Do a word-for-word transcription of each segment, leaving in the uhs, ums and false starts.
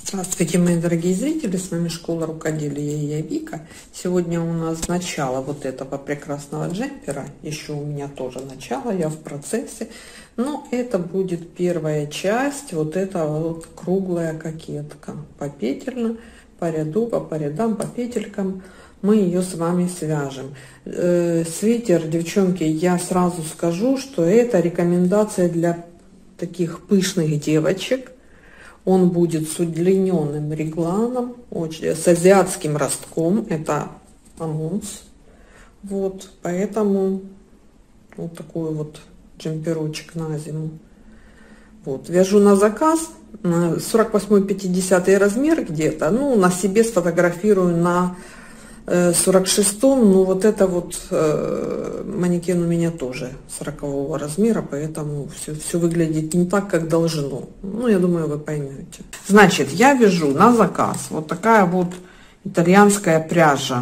Здравствуйте, мои дорогие зрители, с вами Школа Рукоделия и я Вика. Сегодня у нас начало вот этого прекрасного джемпера, еще у меня тоже начало, я в процессе, но это будет первая часть, вот эта вот круглая кокетка, попетельно, по ряду, по, по рядам, по петелькам мы ее с вами свяжем. Э, свитер, девчонки, я сразу скажу, что это рекомендация для таких пышных девочек. Он будет с удлиненным регланом, очень, с азиатским ростком, это анонс. Вот, поэтому вот такой вот джемперочек на зиму. Вот, вяжу на заказ, сорок восьмой пятидесятый размер где-то, ну, на себе сфотографирую на сорок шестом, ну, вот это вот э, манекен у меня тоже сорокового размера, поэтому все, все выглядит не так, как должно. Ну, я думаю, вы поймете. Значит, я вяжу на заказ вот такая вот итальянская пряжа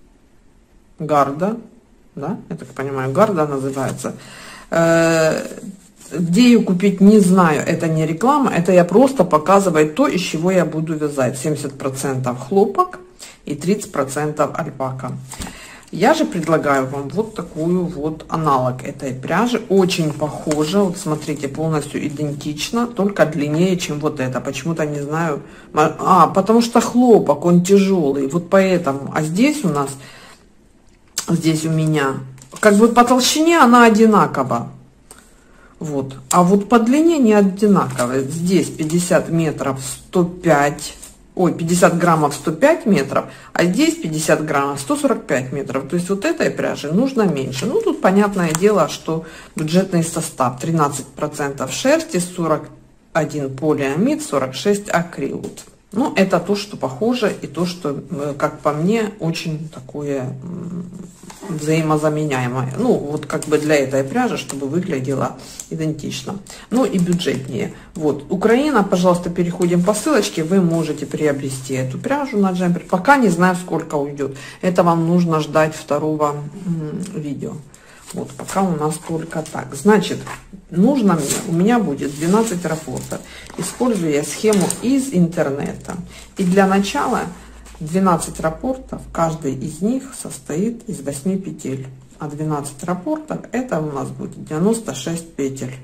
Гарда, да, я так понимаю, Гарда называется. Э, где ее купить, не знаю, это не реклама, это я просто показываю то, из чего я буду вязать. семьдесят процентов хлопок и тридцать процентов альпака. Я же предлагаю вам вот такую вот аналог этой пряжи, очень похожа, вот смотрите, полностью идентично, только длиннее, чем вот это. Почему-то не знаю, а потому что хлопок, он тяжелый, вот поэтому. А здесь у нас, здесь у меня, как бы по толщине она одинакова, вот, а вот по длине не одинаковая. Здесь пятьдесят метров сто пять. Ой, пятьдесят граммов сто пять метров, а здесь пятьдесят граммов сто сорок пять метров. То есть вот этой пряжи нужно меньше. Ну, тут понятное дело, что бюджетный состав: тринадцать процентов шерсти, сорок один полиамид, сорок шесть акрил. Ну, это то, что похоже, и то, что, как по мне, очень такое взаимозаменяемое. Ну, вот как бы для этой пряжи, чтобы выглядело идентично. Ну и бюджетнее. Вот, Украина, пожалуйста, переходим по ссылочке, вы можете приобрести эту пряжу на джемпер. Пока не знаю, сколько уйдет. Это вам нужно ждать второго видео. Вот, пока у нас только так. Значит, нужно мне, у меня будет двенадцать раппортов. Использую я схему из интернета. И для начала двенадцать раппортов, каждый из них состоит из восьми петель. А двенадцать раппортов, это у нас будет девяносто шесть петель.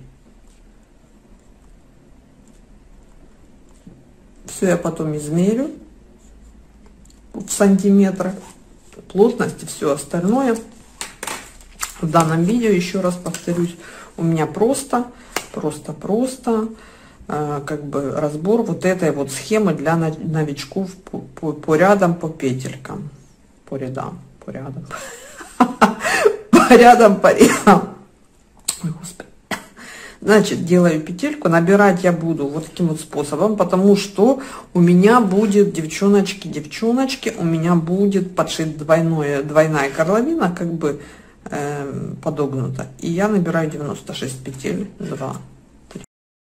Все я потом измерю в сантиметрах, плотность и все остальное. В данном видео, еще раз повторюсь, у меня просто, просто, просто э, как бы разбор вот этой вот схемы для новичков по, по, по рядам, по петелькам, по рядам, по рядам, по рядам, по рядам. Ой, Господи. Значит, делаю петельку, набирать я буду вот таким вот способом, потому что у меня будет, девчоночки, девчоночки, у меня будет подшить двойное, двойная горловина, как бы подогнуто, и я набираю девяносто шесть петель, два, три,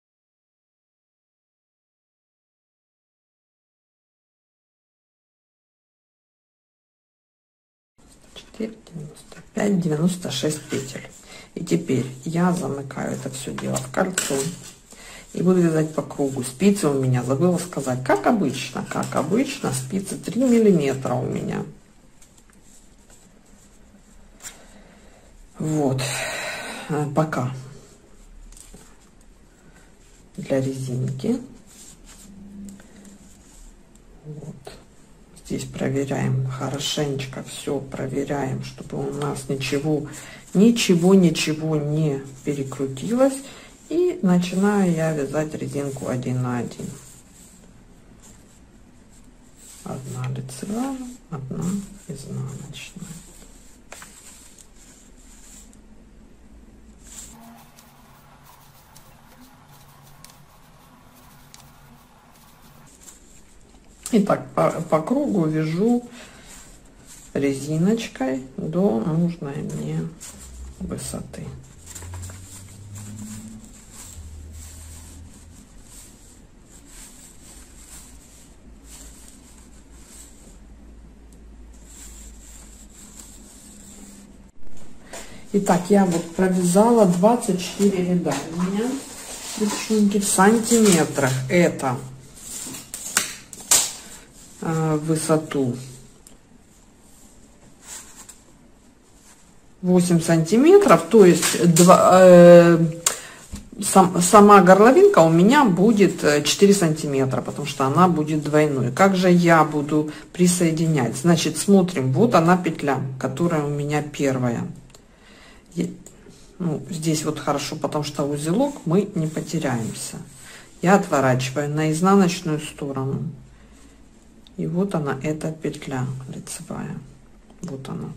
четыре, девяносто пять, девяносто шесть петель. И теперь я замыкаю это все дело в кольцо и буду вязать по кругу. Спицы у меня, забыла сказать, как обычно, как обычно, спицы три миллиметра у меня. Вот, пока для резинки. Вот. Здесь проверяем хорошенечко, все проверяем, чтобы у нас ничего, ничего, ничего не перекрутилось. И начинаю я вязать резинку один на один. Одна лицевая, одна изнаночная. Итак, по, по кругу вяжу резиночкой до нужной мне высоты. Итак, я вот провязала двадцать четыре ряда. У меня, девчонки, в сантиметрах это высоту восемь сантиметров, то есть два, э, сам, сама горловинка у меня будет четыре сантиметра, потому что она будет двойной. Как же я буду присоединять? Значит, смотрим, вот она петля, которая у меня первая. Ну, здесь вот хорошо, потому что узелок мы не потеряемся. Я отворачиваю на изнаночную сторону. И вот она, эта петля лицевая. Вот она.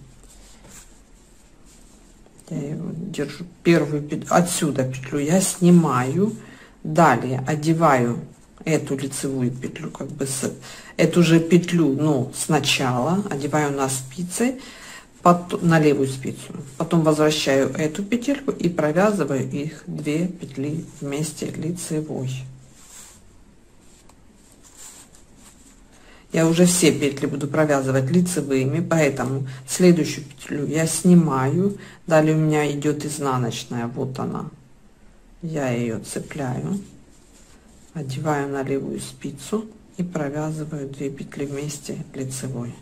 Я его держу. Первую петлю, отсюда петлю я снимаю. Далее одеваю эту лицевую петлю, как бы с, эту же петлю, но сначала одеваю на спицы, потом, на левую спицу. Потом возвращаю эту петельку и провязываю их две петли вместе лицевой. Я уже все петли буду провязывать лицевыми, поэтому следующую петлю я снимаю. Далее у меня идет изнаночная, вот она. Я ее цепляю, одеваю на левую спицу и провязываю две петли вместе лицевой.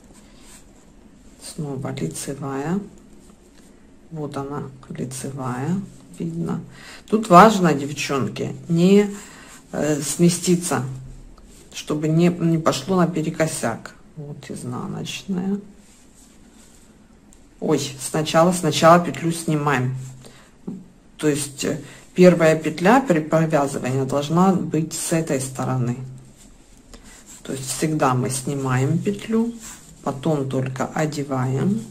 Снова лицевая. Вот она, лицевая, видно. Тут важно, девчонки, не э, сместиться, чтобы не, не пошло наперекосяк. Вот изнаночная. Ой, сначала, сначала петлю снимаем. То есть первая петля при провязывании должна быть с этой стороны. То есть всегда мы снимаем петлю, потом только одеваем.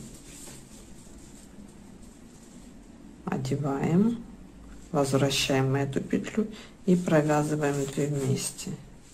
Одеваем, возвращаем эту петлю и провязываем две вместе.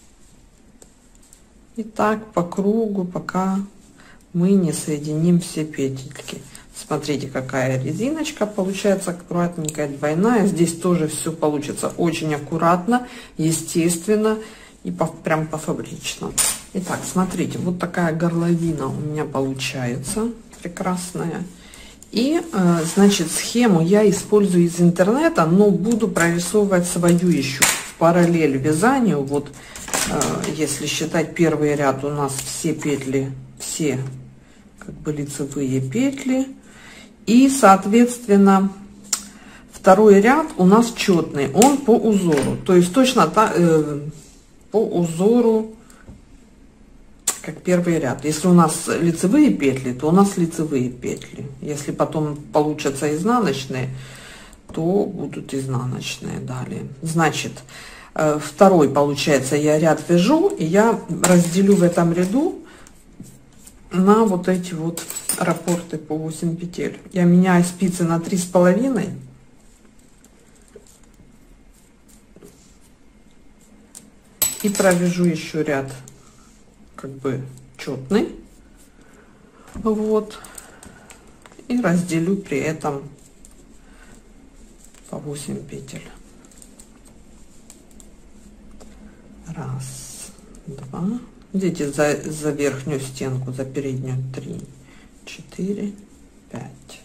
И так по кругу, пока мы не соединим все петельки. Смотрите, какая резиночка получается, аккуратненькая, двойная. Здесь тоже все получится очень аккуратно, естественно и по, прям по фабрично. Итак, смотрите, вот такая горловина у меня получается прекрасная. И значит, схему я использую из интернета, но буду прорисовывать свою еще в параллель вязанию. Вот если считать первый ряд, у нас все петли, все как бы лицевые петли, и соответственно второй ряд у нас четный, он по узору, то есть точно та, э, по узору как первый ряд. Если у нас лицевые петли, то у нас лицевые петли. Если потом получатся изнаночные, то будут изнаночные далее. Значит, второй, получается, я ряд вяжу, и я разделю в этом ряду на вот эти вот раппорты по восемь петель. Я меняю спицы на три с половиной. И провяжу еще ряд как бы четный, вот, и разделю при этом по восемь петель. Раз, два, идите за, за верхнюю стенку, за переднюю, три, четыре, пять,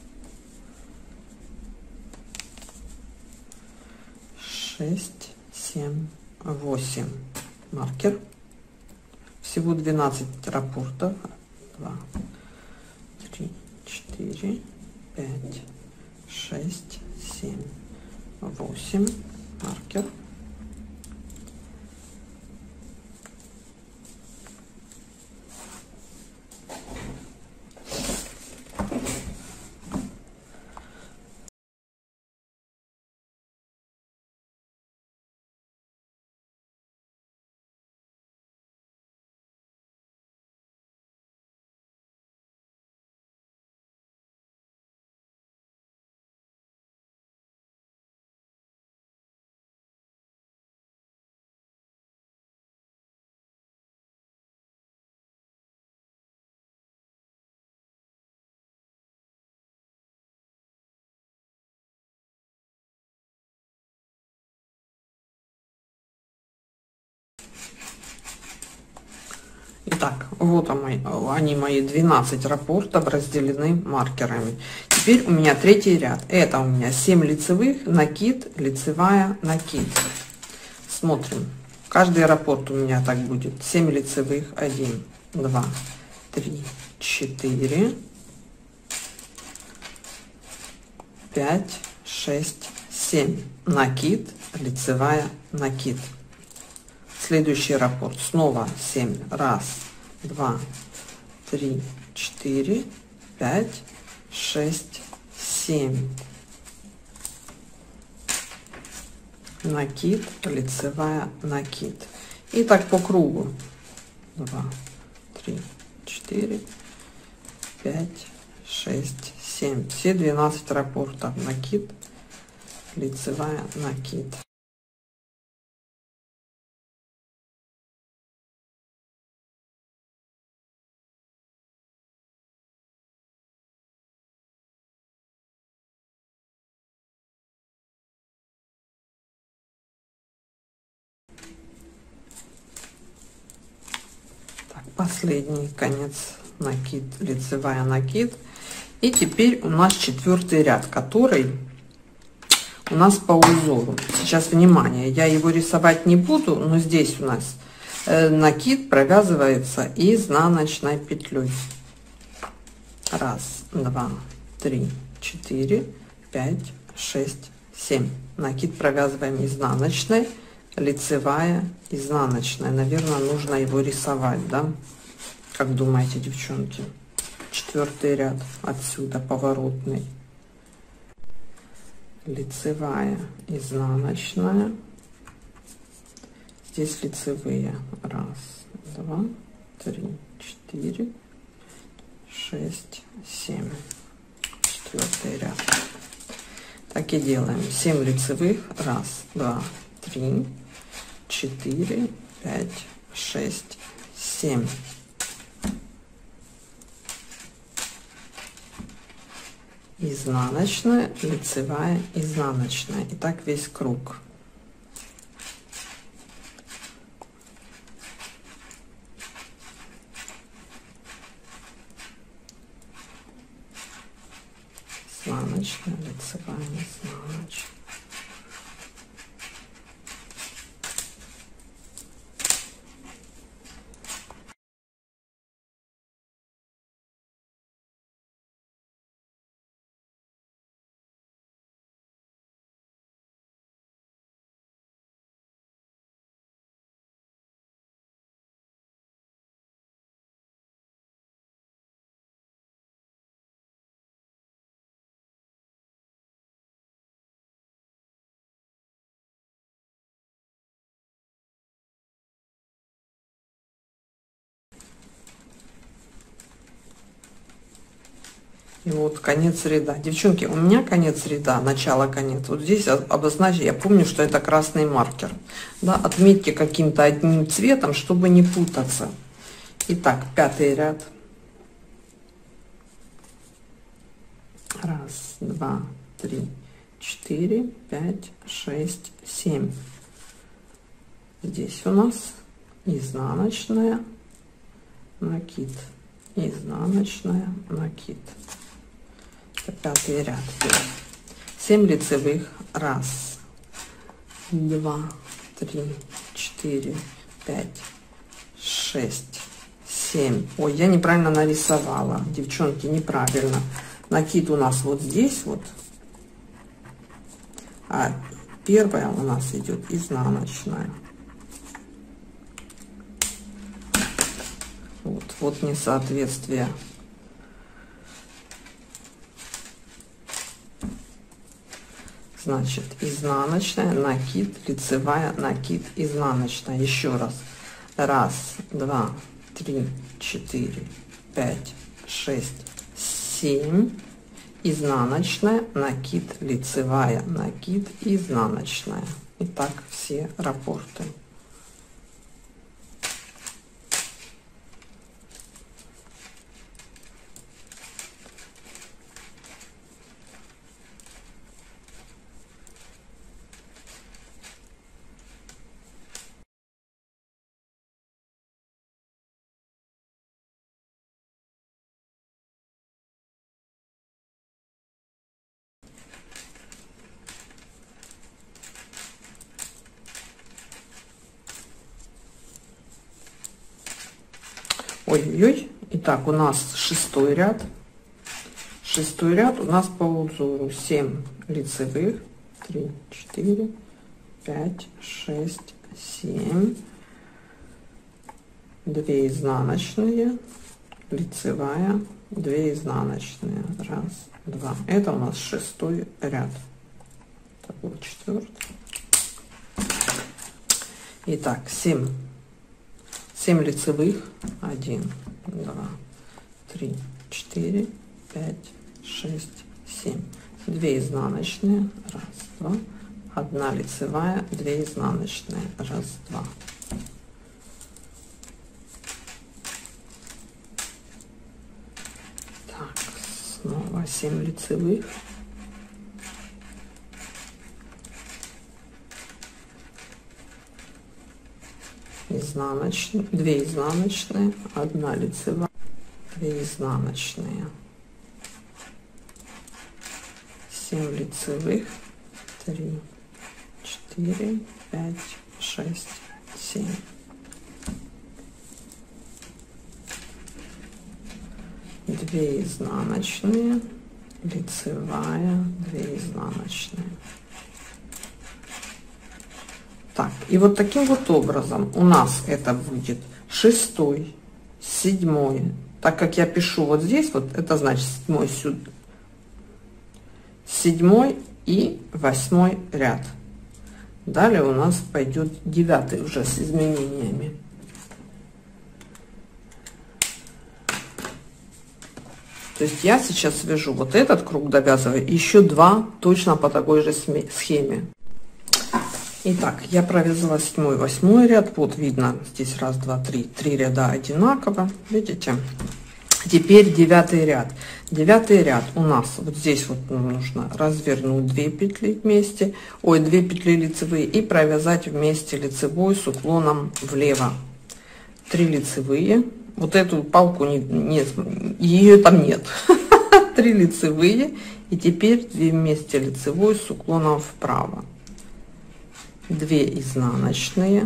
шесть, семь, восемь. Маркер. Всего двенадцать раппортов. два, три, четыре, пять, шесть, семь, восемь. Маркер. Итак, вот они, мои двенадцать раппортов разделены маркерами. Теперь у меня третий ряд. Это у меня семь лицевых, накид, лицевая, накид. Смотрим. Каждый раппорт у меня так будет. семь лицевых. один, два, три, четыре, пять, шесть, семь. Накид, лицевая, накид. Следующий раппорт. Снова семь. Раз, два, три, четыре, пять, шесть, семь. Накид, лицевая, накид. И так по кругу. два, три, четыре, пять, шесть, семь. Все двенадцать раппортов. Накид, лицевая, накид. Последний конец, накид, лицевая, накид. И теперь у нас четвертый ряд, который у нас по узору. Сейчас внимание, я его рисовать не буду, но здесь у нас э, накид провязывается изнаночной петлей. Раз, два, три, четыре, пять, шесть, семь. Накид провязываем изнаночной, лицевая, изнаночная. Наверное, нужно его рисовать, да? Как думаете, девчонки? Четвертый ряд отсюда поворотный. Лицевая, изнаночная. Здесь лицевые. Раз, два, три, четыре, шесть, семь. Четвертый ряд. Так и делаем. семь лицевых. Раз, два, три, четыре, пять, шесть, семь. Изнаночная, лицевая, изнаночная. И так весь круг. Изнаночная, лицевая, изнаночная. И вот конец ряда. Девчонки, у меня конец ряда, начало-конец. Вот здесь обозначить, я помню, что это красный маркер. Да, отметьте каким-то одним цветом, чтобы не путаться. Итак, пятый ряд. Раз, два, три, четыре, пять, шесть, семь. Здесь у нас изнаночная, накид, изнаночная, накид. Это пятый ряд. семь лицевых. Раз, два, три, четыре, пять, шесть, семь. Ой, я неправильно нарисовала, девчонки, неправильно. Накид у нас вот здесь вот, а первая у нас идет изнаночная. Вот, вот несоответствие. Значит, изнаночная, накид, лицевая, накид, изнаночная. Еще раз. Раз, два, три, четыре, пять, шесть, семь. Изнаночная, накид, лицевая, накид, изнаночная. И так все раппорты. Ой-ой-ой. Итак, у нас шестой ряд. Шестой ряд у нас по узору семь лицевых. три, четыре, пять, шесть, семь. две изнаночные, лицевая, две изнаночные. Раз, два. Это у нас шестой ряд. Это был четвертый. Итак, семь. семь лицевых. один, два, три, четыре, пять, шесть, семь. две изнаночные. Раз, два. одна лицевая, две изнаночные. Раз, два. Так, снова семь лицевых. Изнаночные, две изнаночные, одна лицевая, две изнаночные, семь лицевых, три, четыре, пять, шесть, семь. две изнаночные, лицевая, две изнаночные. Так, и вот таким вот образом у нас это будет шестой, седьмой. Так как я пишу вот здесь, вот это значит седьмой сюда, седьмой и восьмой ряд. Далее у нас пойдет девятый уже с изменениями. То есть я сейчас вяжу вот этот круг, довязываю еще два точно по такой же схеме. Итак, я провязала седьмой, восьмой ряд. Вот видно здесь раз, два, три, три ряда одинаково. Видите? Теперь девятый ряд. Девятый ряд у нас вот здесь вот нужно развернуть две петли вместе, ой, две петли лицевые и провязать вместе лицевой с уклоном влево. три лицевые. Вот эту палку не, нет, ее там нет. три лицевые и теперь две вместе лицевой с уклоном вправо. две изнаночные,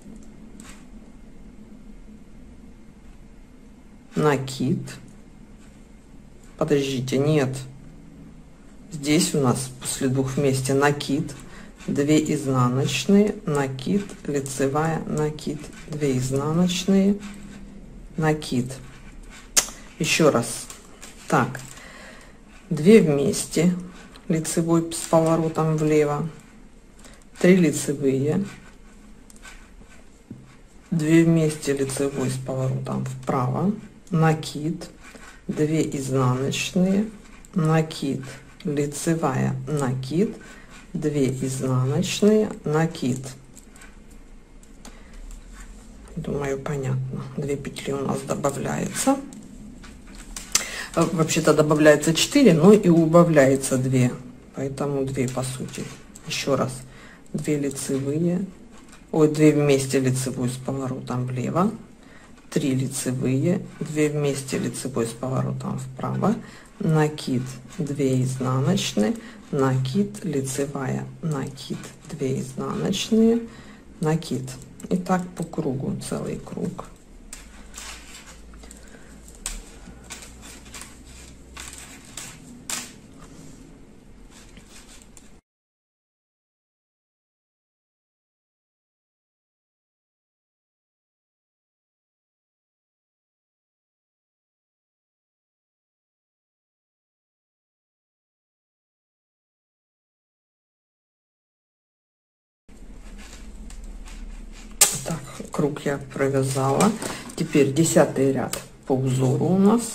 накид. Подождите, нет, здесь у нас после двух вместе накид, две изнаночные, накид, лицевая, накид, две изнаночные, накид. Еще раз. Так, две вместе лицевой с поворотом влево, три лицевые, две вместе лицевой с поворотом вправо, накид, две изнаночные, накид, лицевая, накид, две изнаночные, накид. Думаю, понятно. две петли у нас добавляется. Вообще-то добавляется четыре, но и убавляется две, поэтому две по сути. Еще раз. две лицевые, ой, две вместе лицевой с поворотом влево, три лицевые, две вместе лицевой с поворотом вправо, накид, две изнаночные, накид, лицевая, накид, две изнаночные, накид. И так по кругу, целый круг. Так, круг я провязала. Теперь десятый ряд по узору у нас.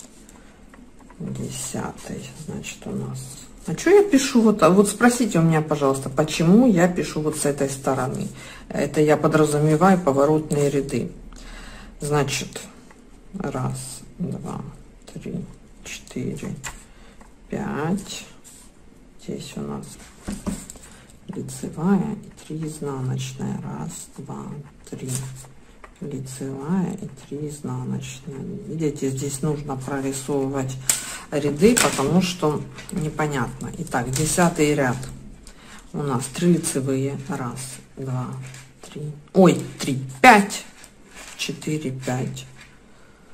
Десятый, значит, у нас. А что я пишу вот? А вот спросите у меня, пожалуйста, почему я пишу вот с этой стороны? Это я подразумеваю поворотные ряды. Значит, раз, два, три, четыре, пять. Здесь у нас лицевая и три изнаночная. Раз, два, три. Лицевая и три изнаночные. Видите, здесь нужно прорисовывать ряды, потому что непонятно. Итак, десятый ряд у нас три лицевые. Раз, два, три. Ой, три, пять, четыре, пять.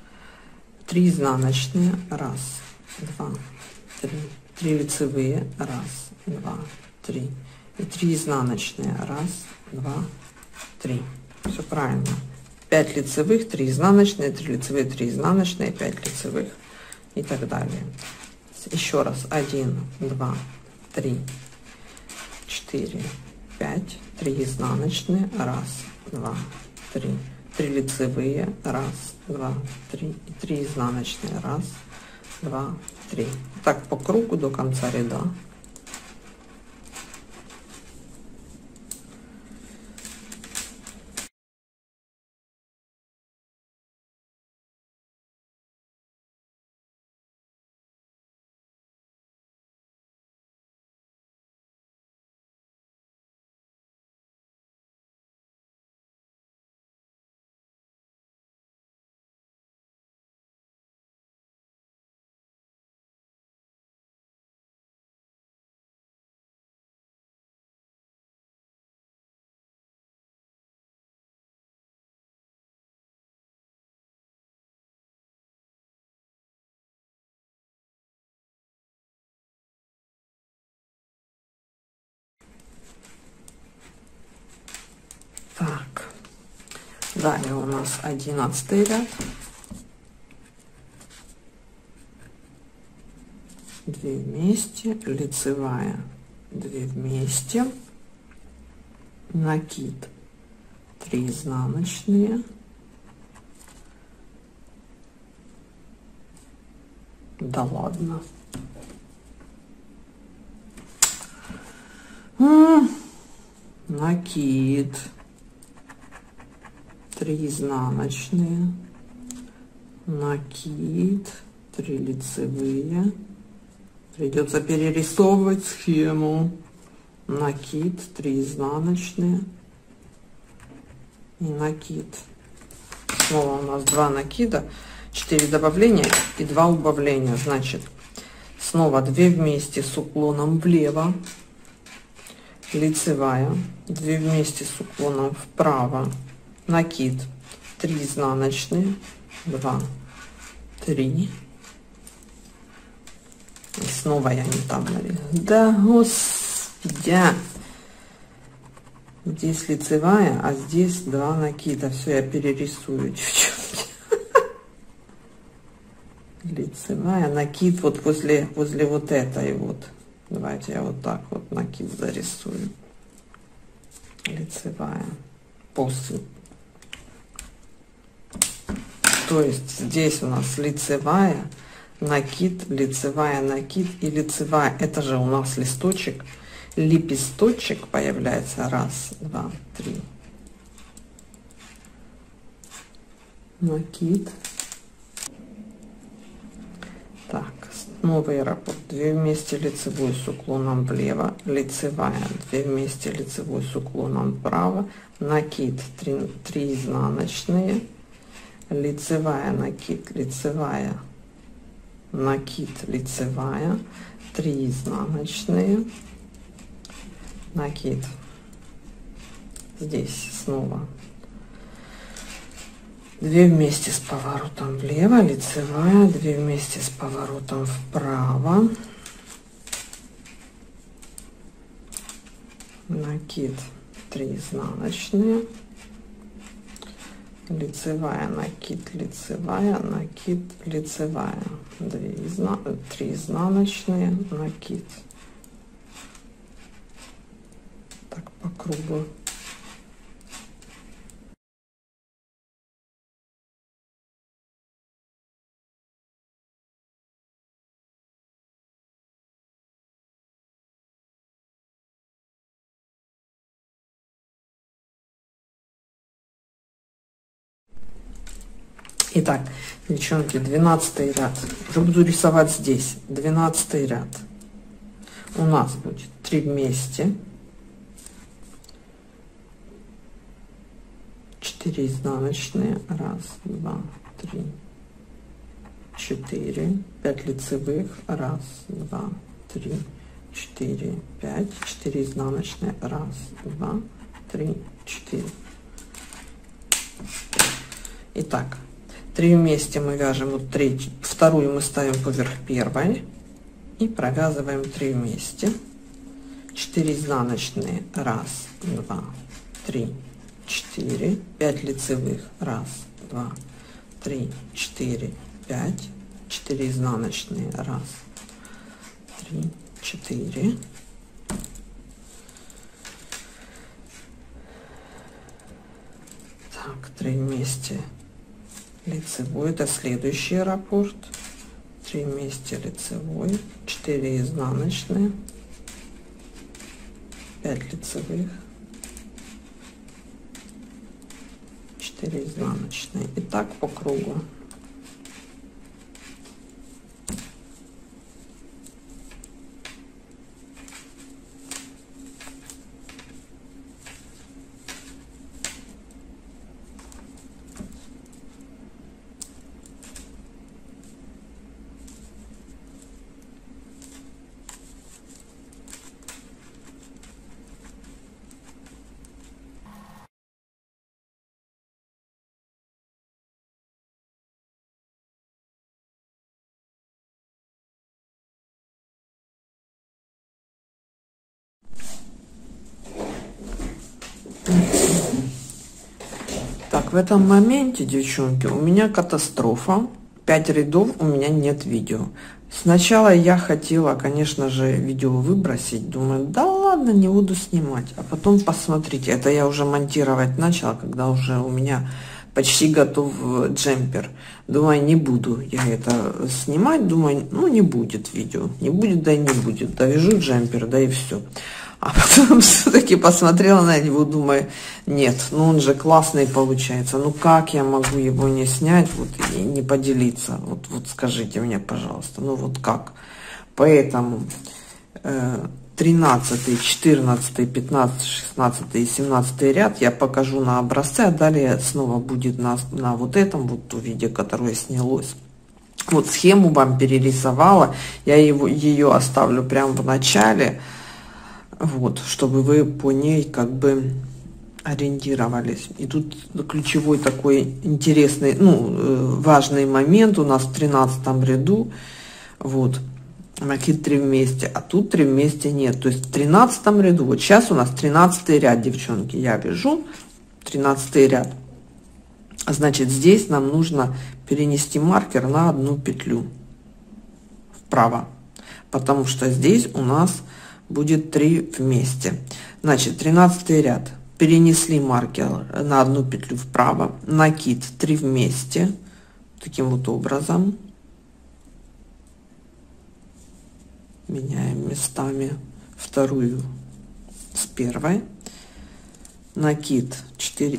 три изнаночные, раз, два, три, три лицевые, раз, два, три, и три изнаночные, раз, два, три. Все правильно. пять лицевых, три изнаночные, три лицевые, три изнаночные, пять лицевых и так далее. Еще раз. один, два, три, четыре, пять, три изнаночные, раз, два, три, три лицевые, раз, два, три, и три изнаночные, раз, два, три. Так по кругу до конца ряда. Так, далее у нас одиннадцатый ряд. две вместе, лицевая, две вместе, накид, три изнаночные, да ладно, М-м, накид, три изнаночные, накид, три лицевые. Придется перерисовывать схему. Накид, три изнаночные и накид. Снова у нас два накида, четыре добавления и два убавления. Значит, снова две вместе с уклоном влево, лицевая, две вместе с уклоном вправо, накид, три изнаночные, два, три. И снова я не там нарезала. Да, господи. Здесь лицевая, а здесь два накида. Все, я перерисую, девчонки. Лицевая, накид вот возле, возле вот этой вот. Давайте я вот так вот накид зарисую. Лицевая. После. То есть здесь у нас лицевая, накид, лицевая, накид и лицевая. Это же у нас листочек, лепесточек появляется. Раз, два, три. Накид. Так, новый раппорт. две вместе лицевой с уклоном влево, лицевая, две вместе лицевой с уклоном вправо, накид, три изнаночные, лицевая, накид, лицевая, накид, лицевая, три изнаночные, накид. Здесь снова две вместе с поворотом влево, лицевая, две вместе с поворотом вправо, накид, три изнаночные, лицевая, накид, лицевая, накид, лицевая, две изна... три изнаночные, накид. Так по кругу. Итак, девчонки, двенадцатый ряд. Уже буду рисовать здесь. двенадцатый ряд. У нас будет три вместе, четыре изнаночные, раз, два, три, четыре, пять лицевых, раз, два, три, четыре, пять, четыре изнаночные, раз, два, три, четыре. Итак, три вместе мы вяжем вот третью, вторую мы ставим поверх первой и провязываем три вместе, четыре изнаночные, раз, два, три, четыре, пять лицевых, раз, два, три, четыре, пять, четыре изнаночные, раз, три, четыре, так, три вместе лицевой, это следующий раппорт, три вместе лицевой, четыре изнаночные, пять лицевых, четыре изнаночные, и так по кругу. Так, в этом моменте, девчонки, у меня катастрофа. пять рядов, у меня нет видео. Сначала я хотела, конечно же, видео выбросить. Думаю, да ладно, не буду снимать. А потом посмотрите, это я уже монтировать начала, когда уже у меня почти готов джемпер. Думаю, не буду я это снимать. Думаю, ну не будет видео. Не будет, да и не будет. Довяжу джемпер, да и все. А потом все-таки посмотрела на него, думаю, нет, ну он же классный получается. Ну как я могу его не снять, вот и не поделиться? Вот, вот скажите мне, пожалуйста, ну вот как? Поэтому э, тринадцатый, четырнадцатый, пятнадцатый, шестнадцатый и семнадцатый ряд я покажу на образце, а далее снова будет на, на вот этом вот видео, которое снялось. Вот схему вам перерисовала, я его, ее оставлю прямо в начале. Вот, чтобы вы по ней как бы ориентировались. И тут ключевой такой интересный, ну, важный момент у нас в тринадцатом ряду. Вот, накид три вместе, а тут три вместе нет. То есть в тринадцатом ряду, вот сейчас у нас тринадцатый ряд, девчонки, я вяжу тринадцатый ряд. Значит, здесь нам нужно перенести маркер на одну петлю вправо, потому что здесь у нас будет три вместе. Значит, тринадцатый ряд, перенесли маркер на одну петлю вправо, накид три вместе, таким вот образом меняем местами вторую с первой, накид четыре,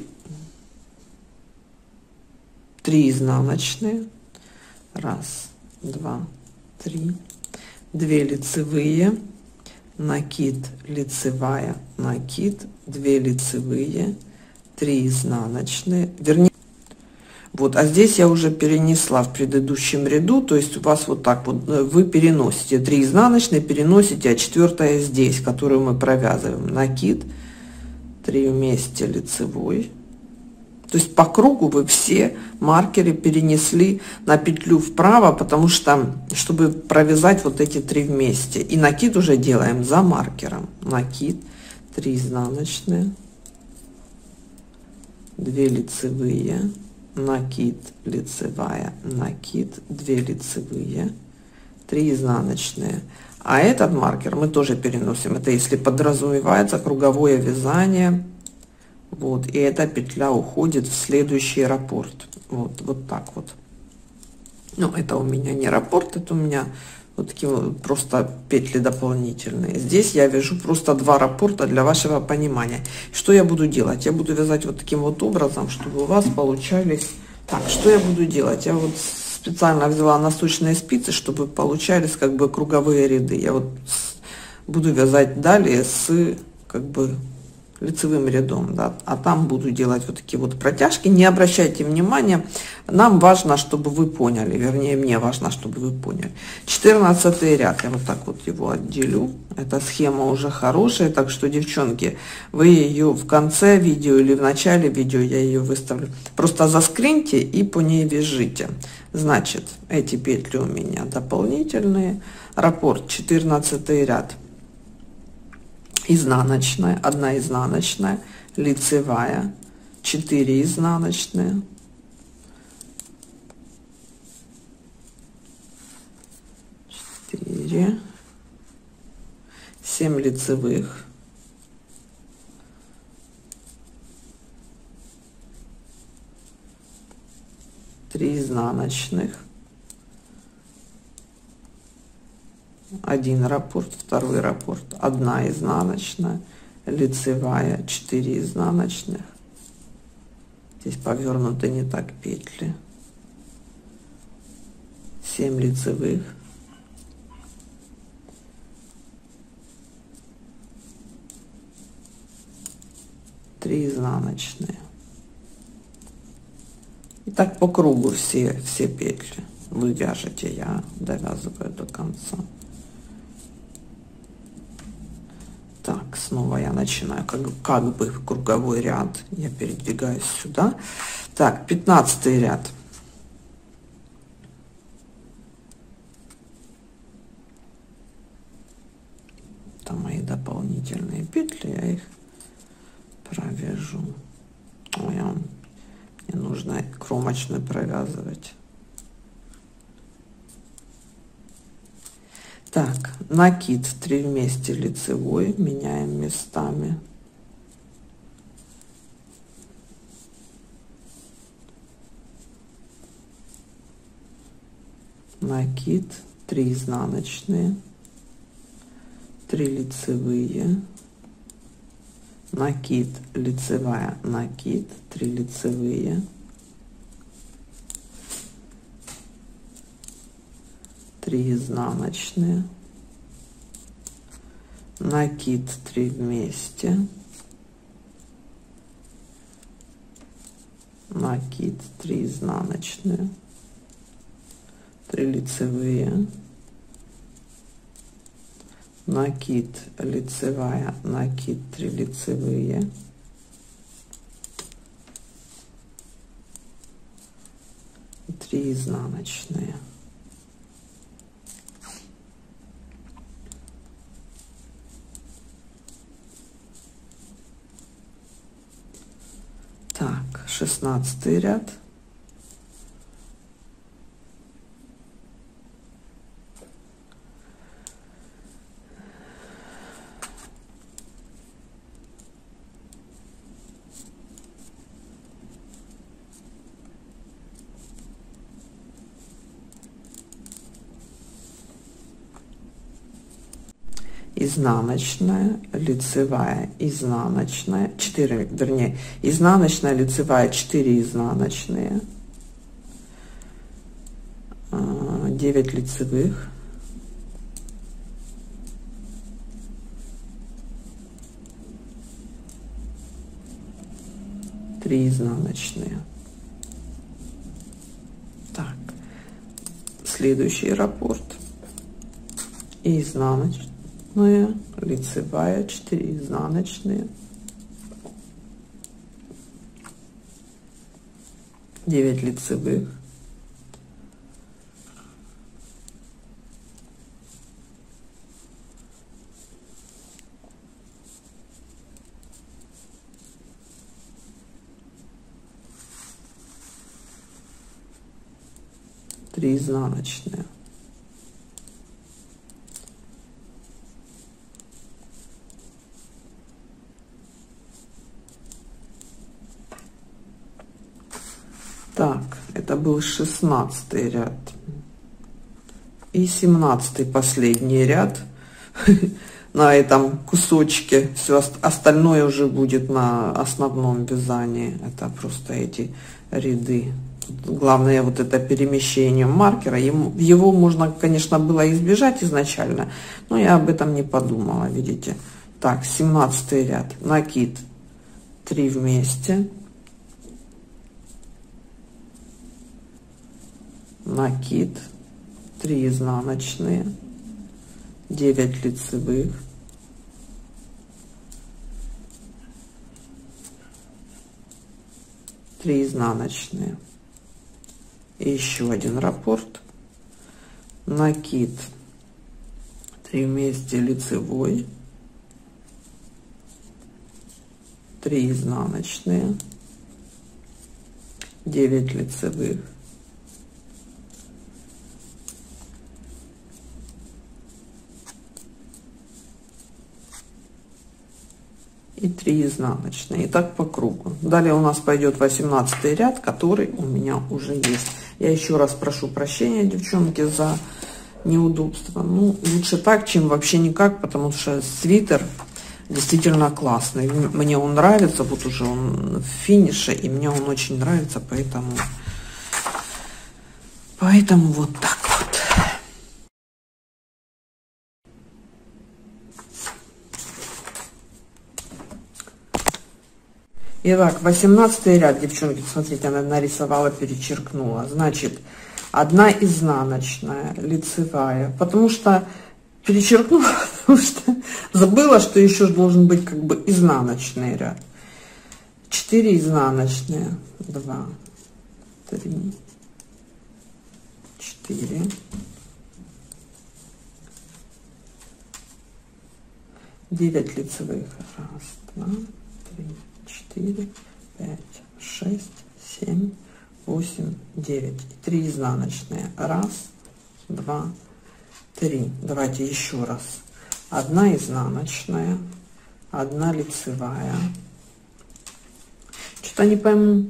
три изнаночные, раз, два, три, две лицевые, накид, лицевая, накид, две лицевые, три изнаночные, вернее, вот, а здесь я уже перенесла в предыдущем ряду, то есть у вас вот так вот вы переносите три изнаночные, переносите, а четвертая здесь, которую мы провязываем, накид, три вместе лицевой. То есть по кругу вы все маркеры перенесли на петлю вправо, потому что, чтобы провязать вот эти три вместе. И накид уже делаем за маркером. Накид, три изнаночные, две лицевые, накид, лицевая, накид, две лицевые, три изнаночные. А этот маркер мы тоже переносим. Это если подразумевается круговое вязание. Вот, и эта петля уходит в следующий раппорт. Вот, вот так вот. Ну, это у меня не раппорт, это у меня вот такие вот просто петли дополнительные. Здесь я вяжу просто два раппорта для вашего понимания. Что я буду делать? Я буду вязать вот таким вот образом, чтобы у вас получались... Так, что я буду делать? Я вот специально взяла носочные спицы, чтобы получались как бы круговые ряды. Я вот буду вязать далее с как бы лицевым рядом, да, а там буду делать вот такие вот протяжки. Не обращайте внимания, нам важно, чтобы вы поняли, вернее, мне важно, чтобы вы поняли. четырнадцатый ряд, я вот так вот его отделю. Эта схема уже хорошая, так что, девчонки, вы ее в конце видео или в начале видео я ее выставлю. Просто заскриньте и по ней вяжите. Значит, эти петли у меня дополнительные. Раппорт, четырнадцатый ряд. Изнаночная, одна изнаночная, лицевая, четыре изнаночные, четыре, семь лицевых, три изнаночных, один раппорт, второй раппорт, одна изнаночная, лицевая, четыре изнаночных. Здесь повернуты не так петли. семь лицевых, три изнаночные. И так по кругу все все петли вы вяжете, я довязываю до конца. Так, снова я начинаю как, как бы круговой ряд, я передвигаюсь сюда. Так, пятнадцатый ряд. Это мои дополнительные петли, я их провяжу. Ой, мне нужно кромочную провязывать. Так, накид три вместе лицевой, меняем местами. Накид, три изнаночные, три лицевые, накид, лицевая, накид, три лицевые, три изнаночные, накид, три вместе, накид, три изнаночные, три лицевые, накид, лицевая, накид, три лицевые, три изнаночные. Так, шестнадцатый ряд. Изнаночная, лицевая, изнаночная, четыре, вернее, изнаночная, лицевая, четыре изнаночные, девять лицевых, три изнаночные. Так, следующий раппорт, изнаночная, лицевая, четыре изнаночные, девять лицевых, три изнаночные. Так, это был шестнадцатый ряд и семнадцатый, последний ряд на этом кусочке. Все остальное уже будет на основном вязании. Это просто эти ряды. Главное вот это перемещение маркера. Ему, его можно, конечно, было избежать изначально, но я об этом не подумала, видите. Так, семнадцатый ряд, накид, три вместе, накид, три изнаночные, девять лицевых, три изнаночные и еще один раппорт, накид, три вместе, лицевой, три изнаночные, девять лицевых, и три изнаночные. И так по кругу. Далее у нас пойдет восемнадцатый ряд, который у меня уже есть. Я еще раз прошу прощения, девчонки, за неудобство. Ну, лучше так, чем вообще никак, потому что свитер действительно классный. Мне он нравится, вот уже он в финише, и мне он очень нравится, поэтому, поэтому вот так вот. Итак, восемнадцатый ряд, девчонки, смотрите, она нарисовала, перечеркнула. Значит, одна изнаночная, лицевая, потому что перечеркнула, потому что забыла, что еще должен быть как бы изнаночный ряд. четыре изнаночные, два, три, четыре, девять лицевых, раз, два, три, четыре, пять, шесть, семь, восемь, девять, три изнаночные, раз, два, три. Давайте еще раз. Одна изнаночная, одна лицевая. Что-то не пойму.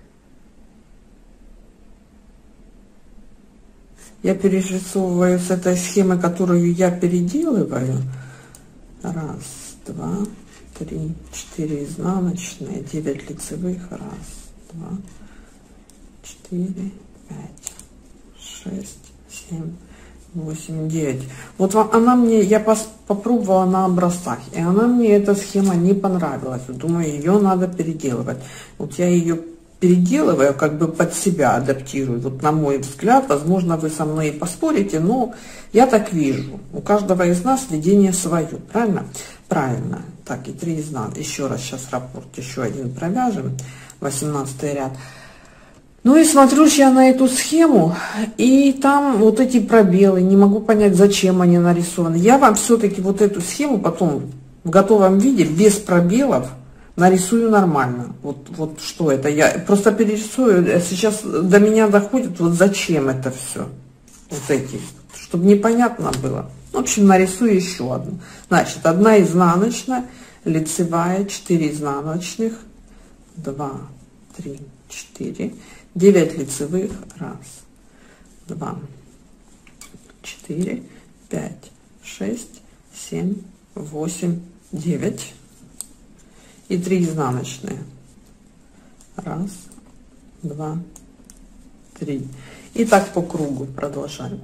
Я перерисовываю с этой схемы, которую я переделываю. Раз, два, три, четыре изнаночные, девять лицевых, раз, два, четыре, пять, шесть, семь, восемь, девять. Вот она мне, я пос, попробовала на образцах, и она мне, эта схема, не понравилась. Думаю, ее надо переделывать. Вот я ее переделываю, как бы под себя адаптирую. Вот на мой взгляд, возможно, вы со мной и поспорите, но я так вижу. У каждого из нас видение свое, правильно? Правильно. Так, и три изнаночных. Еще раз сейчас раппорт, еще один провяжем. восемнадцатый ряд. Ну и смотрю я на эту схему, и там вот эти пробелы, не могу понять, зачем они нарисованы. Я вам все-таки вот эту схему потом в готовом виде, без пробелов, нарисую нормально. Вот, вот что это. Я просто перерисую. Сейчас до меня доходит, вот зачем это все. Вот эти. Чтобы непонятно было. В общем, нарисую еще одну. Значит, одна изнаночная, лицевая, четыре изнаночных, два, три, четыре, девять лицевых, раз, два, четыре, пять, шесть, семь, восемь, девять и три изнаночные. Раз, два, три. И так по кругу продолжаем.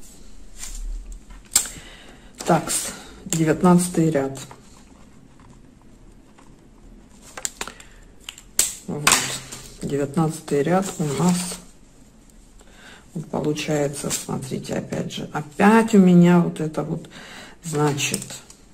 Так, девятнадцатый ряд. Вот. девятнадцатый ряд у нас получается, смотрите, опять же, опять у меня вот это вот, значит,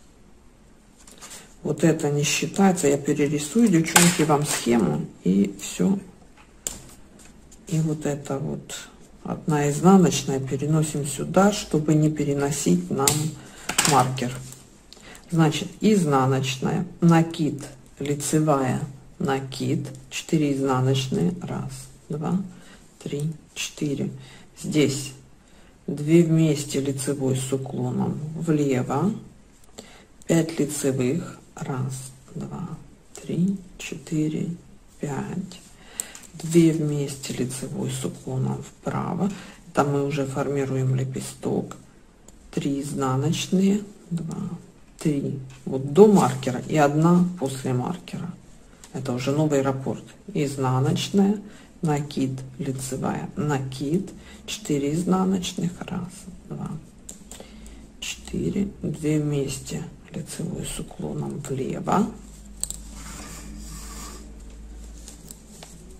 вот это не считается. Я перерисую, девчонки, вам схему, и все. И вот это вот одна изнаночная переносим сюда, чтобы не переносить нам маркер. Значит, изнаночная, накид, лицевая, накид, четыре изнаночные, раз, два, три, четыре. Здесь две вместе лицевой с уклоном влево, пять лицевых, раз, два, три, четыре, пять, две вместе лицевой с уклоном вправо. Там мы уже формируем лепесток, три изнаночные, два, три, вот до маркера и одна после маркера. Это уже новый раппорт. Изнаночная, накид, лицевая, накид, четыре изнаночных, раз, два, четыре, две вместе лицевой с уклоном влево,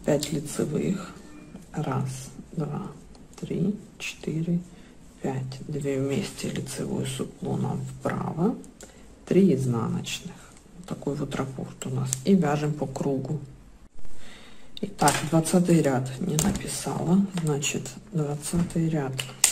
пять лицевых, раз, два, три, четыре, пять, две вместе лицевой с уклоном вправо, три изнаночных. Вот такой вот раппорт у нас, и вяжем по кругу. Итак, двадцатый ряд не написала, значит двадцатый ряд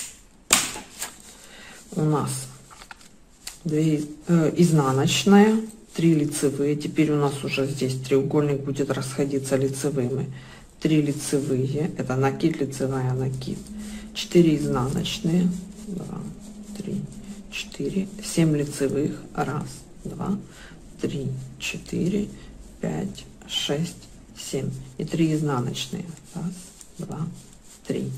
у нас две э, изнаночная, три лицевые. Теперь у нас уже здесь треугольник будет расходиться лицевыми. три лицевые, это накид, лицевая, накид, четыре изнаночные, два, три, четыре, семь лицевых, раз, два, три, четыре, пять, шесть, семь и три изнаночные, раз, два, три.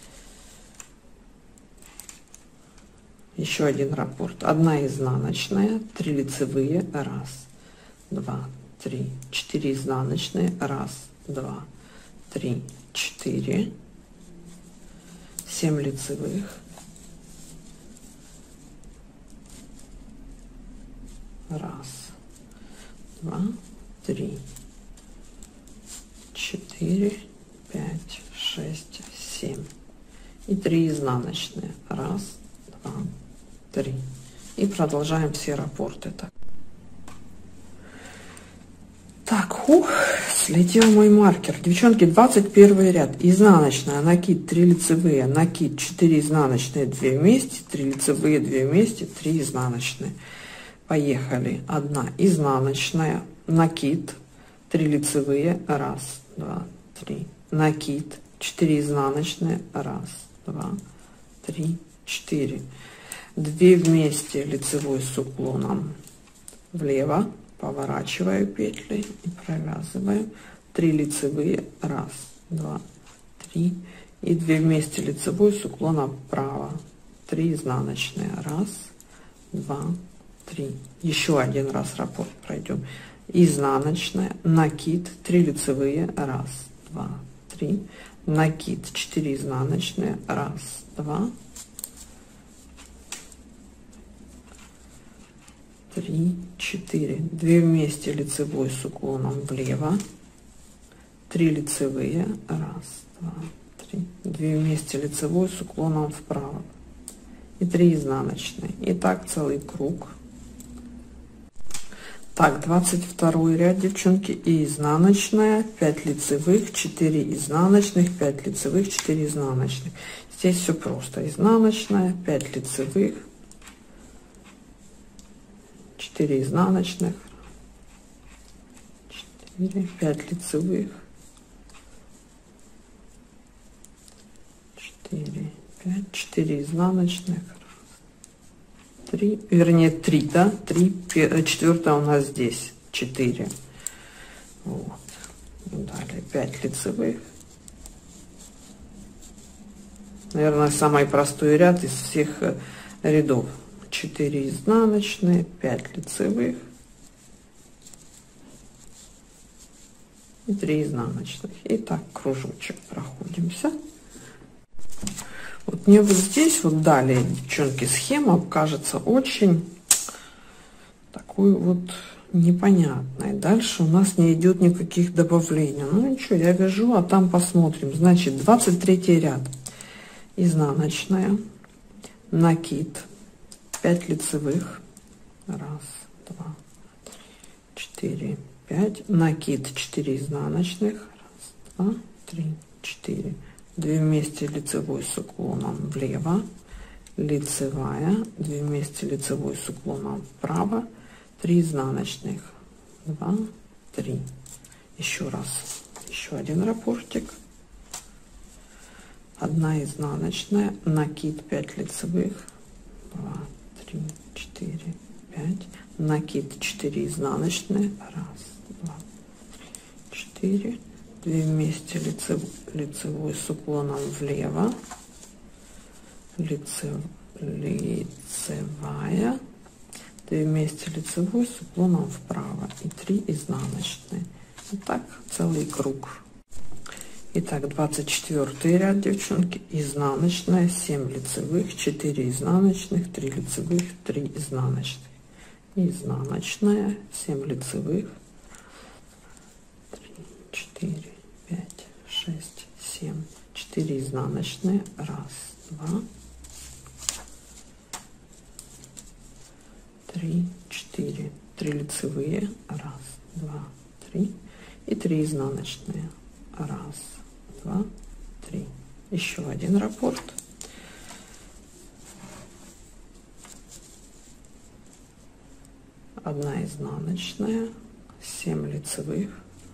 Еще один раппорт, одна изнаночная, три лицевые, раз, два, три, четыре изнаночные, раз, два, три, четыре, семь лицевых, раз, два, три, четыре, пять, шесть, семь и три изнаночные, раз, два, три, и продолжаем все раппорты. Так, так, ух, слетел мой маркер. Девчонки, двадцать первый ряд, изнаночная, накид, три лицевые, накид, четыре изнаночные, две вместе, три лицевые, две вместе, три изнаночные. Поехали. Одна изнаночная, накид, три лицевые, раз, два, три, накид, четыре изнаночные, раз, два, три, четыре, две вместе лицевой с уклоном влево, поворачиваю петли и провязываю, три лицевые, раз, два, три, и две вместе лицевой с уклоном вправо, три изнаночные, раз, два, три, еще один раз раппорт пройдем, изнаночная, накид, три лицевые, раз, два, три, накид, четыре изнаночные, раз, два, три, четыре, две вместе лицевой с уклоном влево, три лицевые, раз, два, три, две вместе лицевой с уклоном вправо и три изнаночные. И так целый круг. Так, двадцать второй ряд, девчонки, и изнаночная, пять лицевых, четыре изнаночных, пять лицевых, четыре изнаночных. Здесь все просто. Изнаночная, пять лицевых, четыре изнаночных, четыре, пять лицевых, четыре, пять, четыре изнаночных, три, вернее три, да, три, четвертая у нас здесь, четыре, вот, далее пять лицевых, наверное, самый простой ряд из всех рядов. четыре изнаночные, пять лицевых и три изнаночных. И так кружочек проходимся. Вот мне вот здесь вот далее, девчонки, схема кажется очень такой вот непонятной. Дальше у нас не идет никаких добавлений. Ну ничего, я вяжу, а там посмотрим. Значит, двадцать третий ряд, изнаночная, накид, пять лицевых, раз, два, три, четыре, пять, накид, четыре изнаночных, раз, два, три, четыре, две вместе лицевой с уклоном влево, лицевая, две вместе лицевой с уклоном вправо, три изнаночных, два, три, еще раз, еще один раппортик, одна изнаночная, накид, пять лицевых, два, три, четыре, пять, накид, четыре изнаночные, раз, два, три, четыре, две вместе лицев, лицевой с уклоном влево, лицев, лицевая, две вместе лицевой с уклоном вправо и три изнаночные. И так целый круг. Итак, двадцать четвёртый ряд, девчонки, изнаночная, семь лицевых, четыре изнаночных, три лицевых, три изнаночных, изнаночная, семь лицевых, три, четыре, пять, шесть, семь, четыре изнаночные, раз, два, три, четыре, три лицевые, раз, два, три, и три изнаночные, раз, два, три. Еще один раппорт. Одна изнаночная, семь лицевых,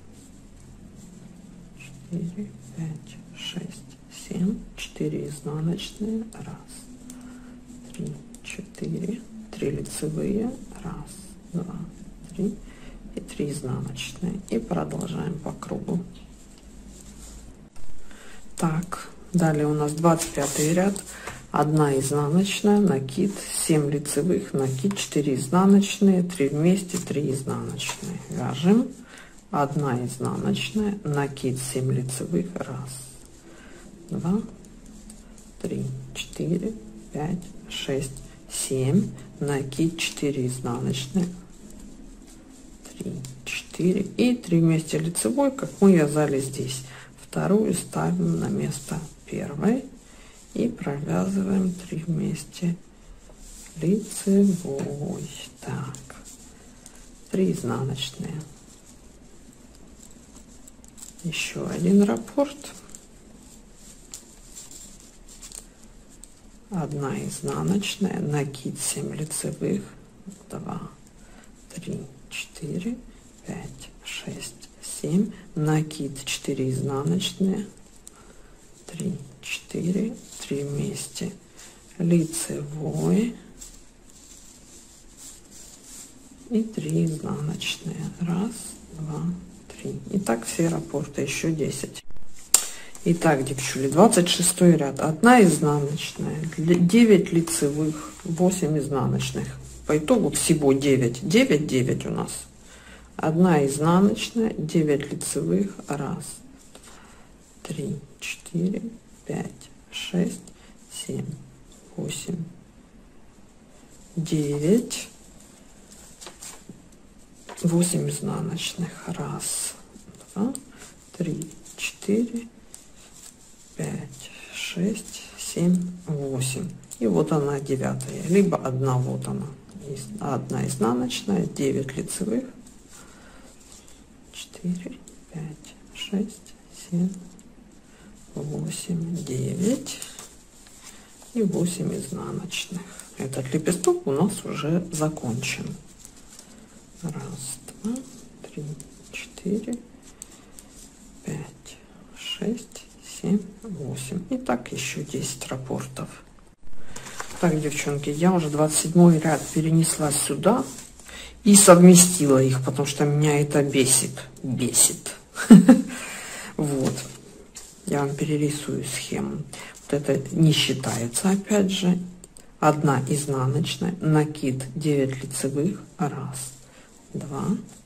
четыре, пять, шесть, семь, четыре изнаночные, раз, три, четыре, три лицевые, раз, два, три и три изнаночные. И продолжаем по кругу. Так, далее у нас двадцать пятый ряд. Одна изнаночная, накид, семь лицевых, накид, четыре изнаночные, три вместе, три изнаночные. Вяжем. Одна изнаночная, накид, семь лицевых, раз, два, три, четыре, пять, шесть, семь, накид, четыре изнаночные, три, четыре и три вместе лицевой, как мы вязали здесь. Вторую ставим на место первой и провязываем три вместе лицевой. Так, три изнаночные, еще один раппорт, одна изнаночная, накид, семь лицевых, два, три, четыре, пять, шесть, семь, накид, четыре изнаночные, три, четыре, три вместе лицевой и три изнаночные, раз, два, три. И так все раппорты, еще десять. Итак, девчули, двадцать шестой ряд. Одна изнаночная, девять лицевых, восемь изнаночных. По итогу всего девять. девять, девять у нас. Одна изнаночная, девять лицевых, раз, три, четыре, пять, шесть, семь, восемь, девять, восемь изнаночных, раз, два, три, четыре, пять, шесть, семь, восемь. И вот она девятая, либо одна, вот она, одна изнаночная, девять лицевых, четыре, пять, шесть, семь, восемь, девять и восемь изнаночных. Этот лепесток у нас уже закончен. Раз, два, три, четыре, пять, шесть, семь, восемь. И так еще десять раппортов. Так, девчонки, я уже двадцать седьмой ряд перенесла сюда и совместила их, потому что меня это бесит. Бесит. Вот. Я вам перерисую схему. Вот это не считается, опять же. Одна изнаночная, накид, девять лицевых, раз, два,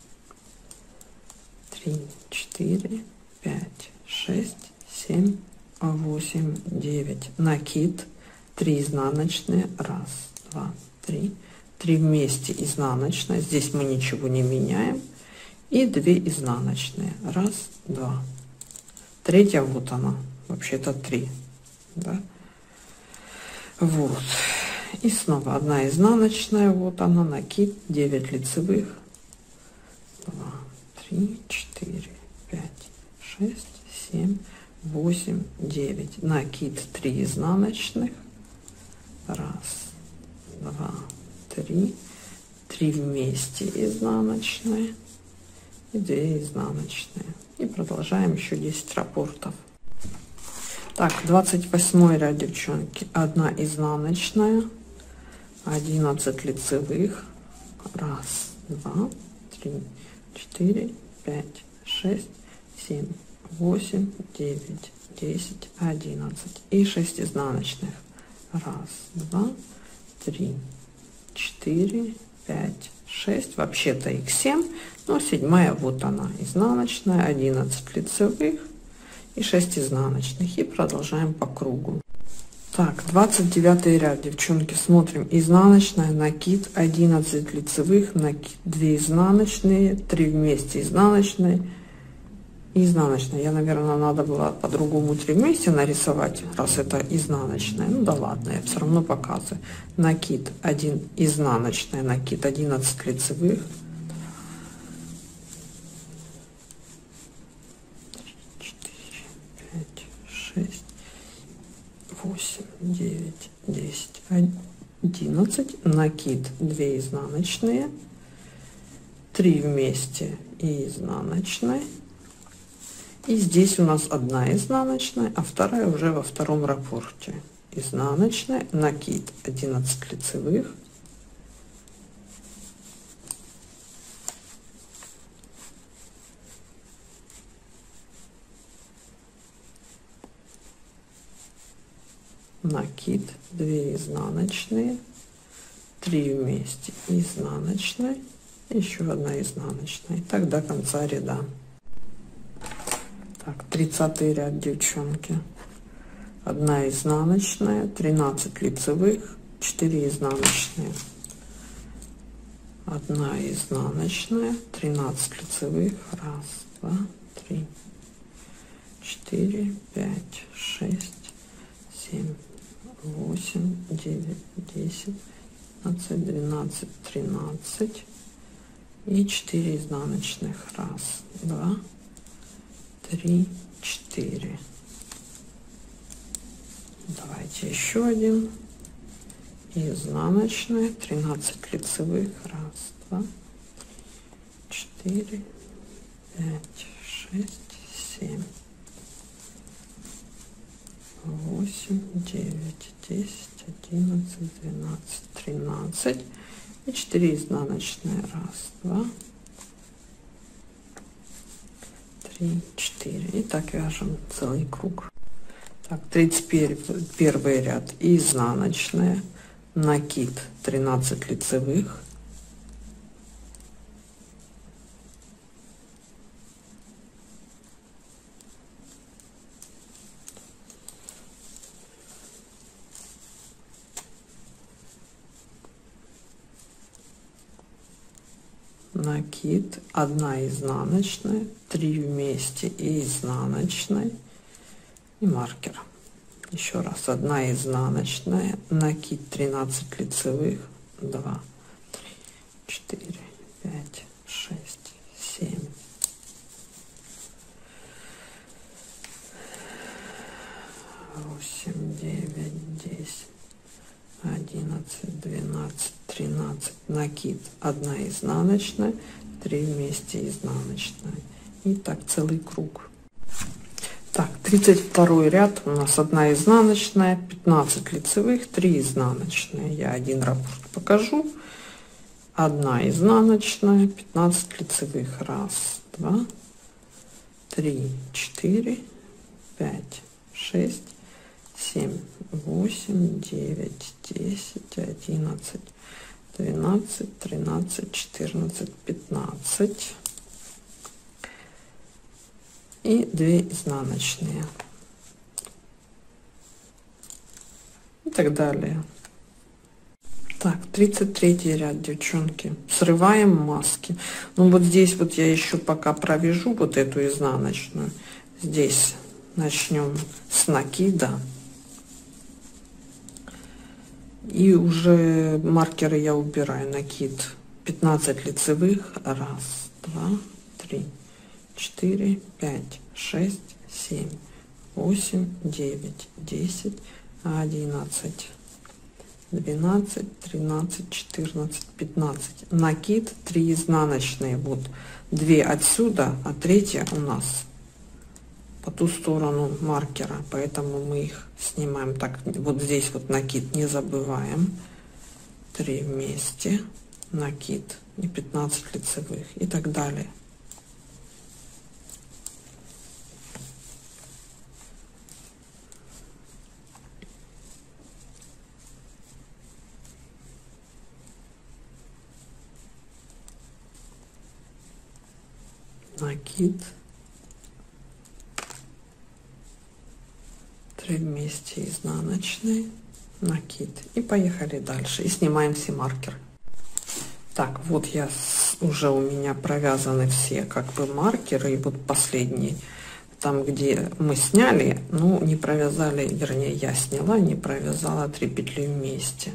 три, четыре, пять, шесть, семь, восемь, девять. Накид, три изнаночные, раз, два, три, три вместе изнаночная, здесь мы ничего не меняем, и две изнаночные, раз, два. Третья, вот она, вообще-то три, да? Вот. И снова одна изнаночная, вот она, накид, девять лицевых, два, три, четыре, пять, шесть, семь, восемь, девять. Накид, три изнаночных, раз, два, три, три вместе изнаночные и две изнаночные. И продолжаем еще десять раппортов. Так, двадцать восьмой ряд, девчонки. Одна изнаночная, одиннадцать лицевых, раз, два, три, четыре, пять, шесть, семь, восемь, девять, десять, одиннадцать и шесть изнаночных. Раз, два, три, четыре, пять, шесть, вообще-то их семь, но седьмая, вот она, изнаночная, одиннадцать лицевых и шесть изнаночных. И продолжаем по кругу. Так, двадцать девятый ряд, девчонки, смотрим. Изнаночная, накид, одиннадцать лицевых, накид, две изнаночные, три вместе изнаночные и изнаночная. Я, наверное, надо было по-другому три вместе нарисовать, раз это изнаночная. Ну да ладно, я все равно показываю. Накид один, изнаночная, накид одиннадцать лицевых. шесть, восемь, девять, десять, одиннадцать, накид две изнаночные, три вместе и изнаночная, и здесь у нас одна изнаночная, а вторая уже во втором раппорте. Изнаночная, накид одиннадцать лицевых, накид две изнаночные, три вместе изнаночная, еще одна изнаночная, и так до конца ряда. Так, тридцатый ряд, девчонки. Одна изнаночная, тринадцать лицевых, четыре изнаночные, одна изнаночная, тринадцать лицевых, раз, два, три, четыре, пять, шесть, семь, восемь, девять, десять, одиннадцать, двенадцать, тринадцать и четыре изнаночных, раз, два, три, четыре. Давайте еще один, изнаночная, тринадцать лицевых, раз, два, четыре, пять, шесть, семь, восемь, девять, десять, одиннадцать, двенадцать, тринадцать и четыре изнаночные, раз, два, три, четыре. И так вяжем целый круг. Так, тридцать первый ряд, изнаночная, накид тринадцать лицевых, накид, одна изнаночная, три вместе и изнаночная, и маркер. Еще раз, одна изнаночная, накид тринадцать лицевых, два, три, четыре, пять, шесть, семь, восемь, девять, десять, одиннадцать, двенадцать, тринадцать, накид, одна изнаночная, три вместе изнаночная, и так целый круг. Так, тридцать второй ряд, у нас одна изнаночная, пятнадцать лицевых, три изнаночные. Я один раппорт покажу. Одна изнаночная, пятнадцать лицевых, раз, два, три, четыре, пять, шесть, семь, восемь, девять, десять, одиннадцать, двенадцать, тринадцать, четырнадцать, пятнадцать и две изнаночные и так далее. Так, тридцать третий ряд, девчонки. Срываем маски. Ну вот здесь вот я еще пока провяжу вот эту изнаночную. Здесь начнем с накида. И уже маркеры я убираю. Накид пятнадцать лицевых, раз, два, три, четыре, пять, шесть, семь, восемь, девять, десять, одиннадцать, двенадцать, тринадцать, четырнадцать, пятнадцать. Накид три изнаночные, вот две отсюда, а третья у нас по ту сторону маркера, поэтому мы их снимаем. Так, вот здесь вот накид не забываем, три вместе, накид и пятнадцать лицевых и так далее. Накид, три вместе изнаночные, накид, и поехали дальше, и снимаем все маркеры. Так, вот я уже у меня провязаны все как бы маркеры. И вот последний, там где мы сняли, ну не провязали, вернее я сняла, не провязала три петли вместе.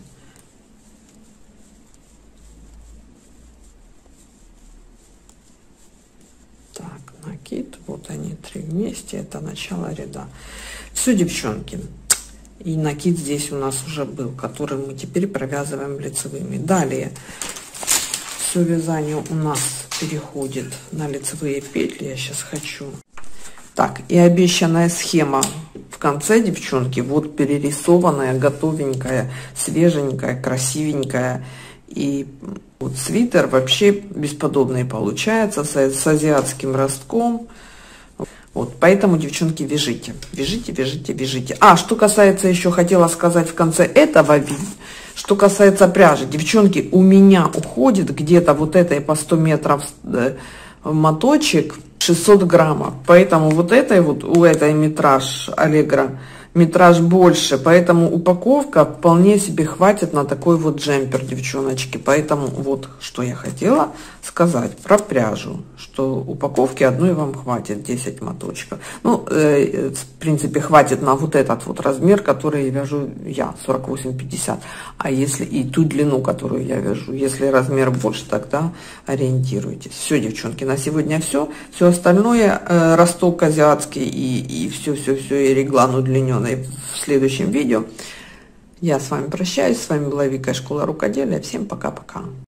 Так, накид, вот они три вместе, это начало ряда. Все, девчонки, и накид здесь у нас уже был, который мы теперь провязываем лицевыми. Далее все вязание у нас переходит на лицевые петли. Я сейчас хочу. Так, и обещанная схема в конце, девчонки, вот перерисованная, готовенькая, свеженькая, красивенькая. И вот свитер вообще бесподобный получается, с, с азиатским ростком. Вот, поэтому, девчонки, вяжите, вяжите, вяжите, вяжите. А, что касается, еще хотела сказать в конце этого видео, что касается пряжи, девчонки, у меня уходит где-то вот этой по сто метров моточек шестьсот граммов. Поэтому вот этой вот, у этой метраж Allegro, метраж больше, поэтому упаковка вполне себе хватит на такой вот джемпер, девчоночки. Поэтому вот что я хотела сказать про пряжу, что упаковки одной вам хватит десять моточков. Ну, э, в принципе, хватит на вот этот вот размер, который вяжу я, сорок восемь пятьдесят. А если и ту длину, которую я вяжу, если размер больше, тогда ориентируйтесь. Все, девчонки, на сегодня все. Все остальное, э, росток азиатский и, и все-все-все, и реглан удлиненный в следующем видео. Я с вами прощаюсь. С вами была Вика, школа рукоделия. Всем пока-пока.